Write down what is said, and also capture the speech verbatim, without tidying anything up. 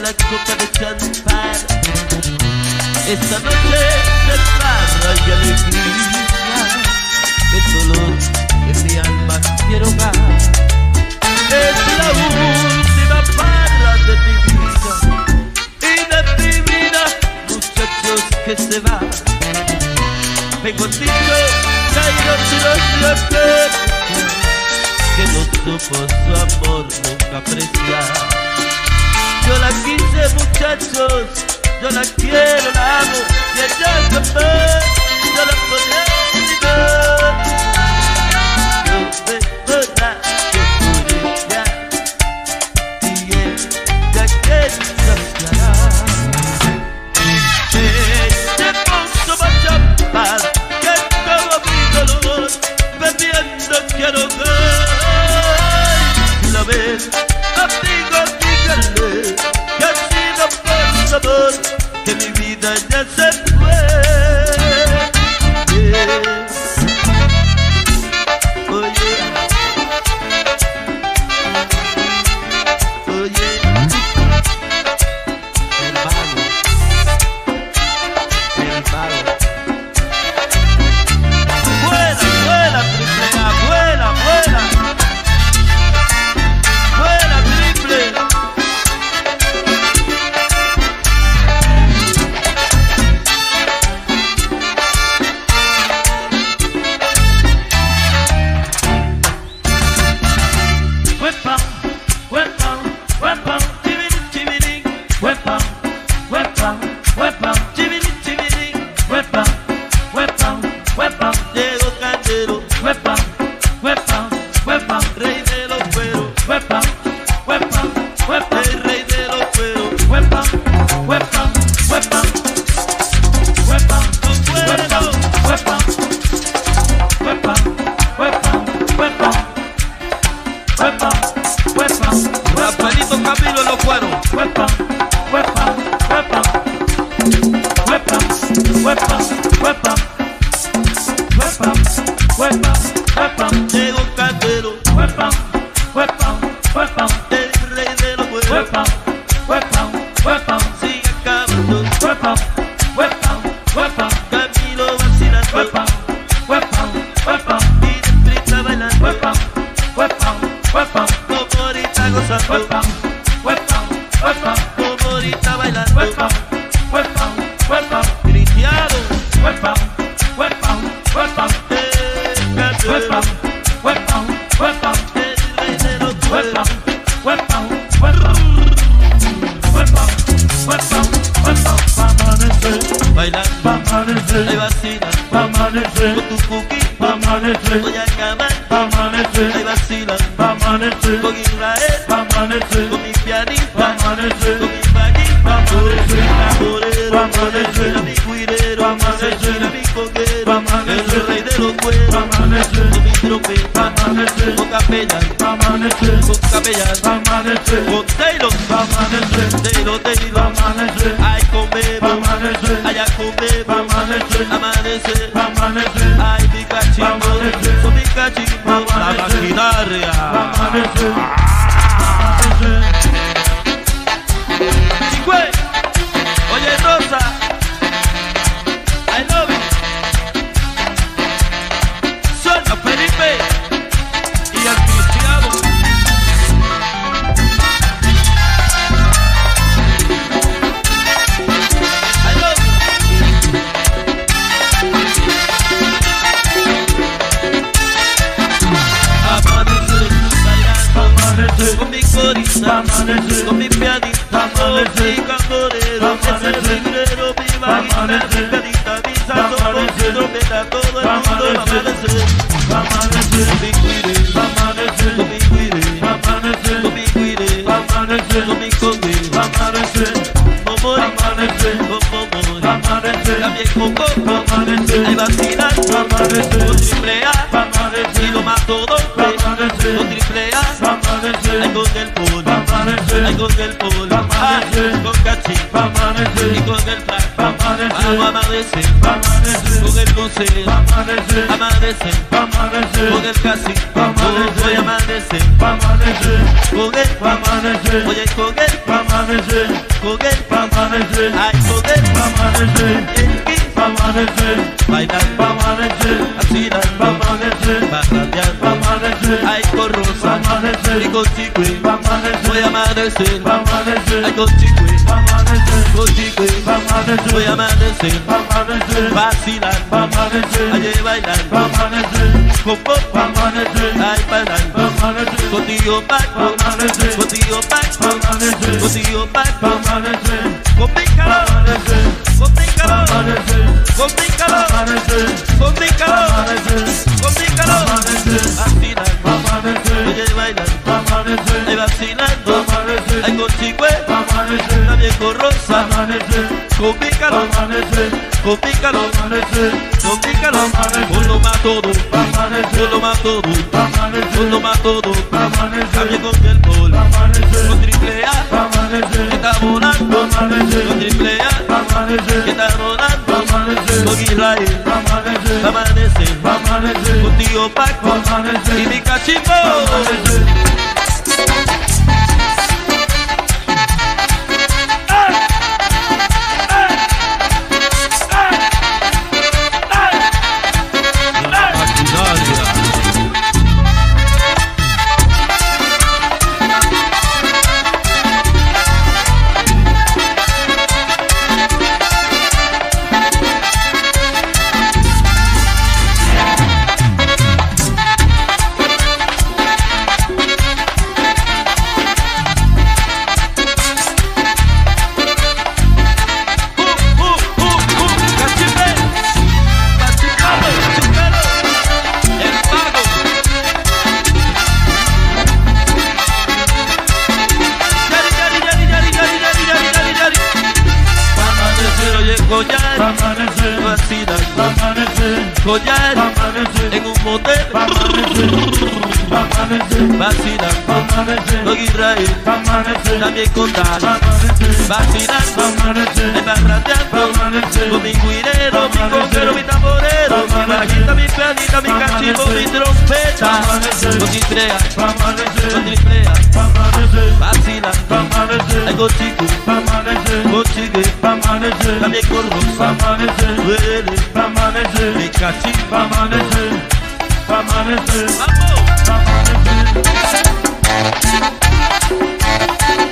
la copa de champán. Esta noche de farra y alegría, el dolor en mi alma quiero dar. Es la última farra de mi vida y de mi vida, muchachos que se van. Vengo dicho, caídos y los dioses, que no supo su amor nunca apreciar. Yo la quise, muchachos, yo la quiero, la amo, y ella jamás yo la podré olvidar. Yo tengo la seguridad y ella que saciará. Ella puso más champán que todo mi dolor, bebiendo quiero ver. Y la vez, amigo, díganle que ha sido por sabor que mi vida ya se fue. Yeah. Oye, oye, el mago, el mago. Vuela, vuela, triple A, vuela, vuela. Vuela, triple. Rafaelito Camilo en los cueros. Huepa, huepa, huepa. Huepa, huepa, huepa. Huepa, huepa, huepa. Llegó Candelo. Huepa, huepa, huepa. El rey de los cueros. Huepa, huepa, huepa. Sigue acabando. Huepa, huepa, huepa. Camilo vacilando. Huepa, huepa, huepa. Y Deprisa bailando. Huepa, huepa, huepa. Como ahorita gozando. Huepa, huepa, huepa. Como ahorita bailando. Huepa, huepa, huepa. Cristiano. Huepa, huepa, huepa. Huepa, huepa, huepa. El rey de los cueros. Huepa, huepa, huepa. Huepa, huepa, huepa. Pa' amanecer. Bailando. Pa' amanecer. Ahí vacila. Pa' amanecer. Con tu cookie. Pa' amanecer. Voy a cama. Pa' amanecer. Ahí vacila. Pa' amanecer. Con Israel. Pa' amanecer. Con mi pianista. Pa' amanecer. Con mi baguita. Pa' amanecer. Pa' amanecer. A mi cuidero. Pa' amanecer. A mi coquero. Pa' amanecer. El rey de los cueros. Pa' amanecer. Con mi trompeta. Pa' amanecer. Con capellas. Pa' amanecer. Con capellas. Pa' amanecer. Con Taylor. Pa' amanecer. Taylor, Taylor. Pa' amanecer. Ay, con bebo. Pa' amanecer. Allá con bebo. Pa' amanecer. Amanecer. Pa' amanecer. Ay, mi cachimbo. Pa' amanecer. Con mi cachimbo. La maquinaria. Pa' amanecer. Chicue. Oye, Rosa. I love you. Suena Felipe y el Cristiano. I love you. Amanecer, bailando. Amanecer. Con mi corista. Amanecer. Con mi pianista. Amanecer. Mi cantorero. Ese librero, mi vaguita. Mi pianista, mi santo. Con mi trompeta, todo el mundo va a amanecer. Va a amanecer. Con mi cuire. Va a amanecer. Con mi cuire. Va a amanecer. Con mi cuire. Va a amanecer. Con mi coque. Va a amanecer. Momori. Va a amanecer. Con momori. Va a amanecer. También con coco. Va a amanecer. Ahí vacilan. Va a amanecer. Con triple A. Va a amanecer. Y lo mato dos veces. Va a amanecer. Con triple A. Va a amanecer. Ahí con el polo. Va a amanecer. Ahí con el polo. Va a amanecer. Con cachín. Va a amanecer. Y con el flash. Va a amanecer. vamos a amanecer, con el consejo, amanecer, con el cacique, voy a amanecer, con él, voy a ir con él, con él, ay con él, bailando, vacilando, barrateando, ay con Rosa, y con Chique, voy a amanecer, ay con Chique, con Chique, voy a amanecer, vacilando, allí bailando, con pop, ay bailando, contigo Paco, contigo Paco, contigo Paco, con mi calor, con mi calor, con mi calor, con mi calor, con mi calor, vacilando, oye bailando, ay vacilando, ay con Chique, también con Rosa, con mi calor, con mi calor, con mi calor, con lo más todo, con lo más todo, con lo más todo, también con el gol, con triple A, que está volando, con triple A, que está volando, con Israel, amanecer, contigo Paco, y mi cachimbo. Collar en un motel, vacilando, con Israel, también con Dani, vacilando, embarrateando, con mi guirero, mi coquero, mi tamborero, mi bajita, mi pianita, mi cachimbo, mi trompeta, con Titrea, con Triplea, vacilando, ay con Chico, con Chique, también con Rosa, duele, mi cachimbo. Pa' amanecer, pa' amanecer, vamos, pa' amanecer.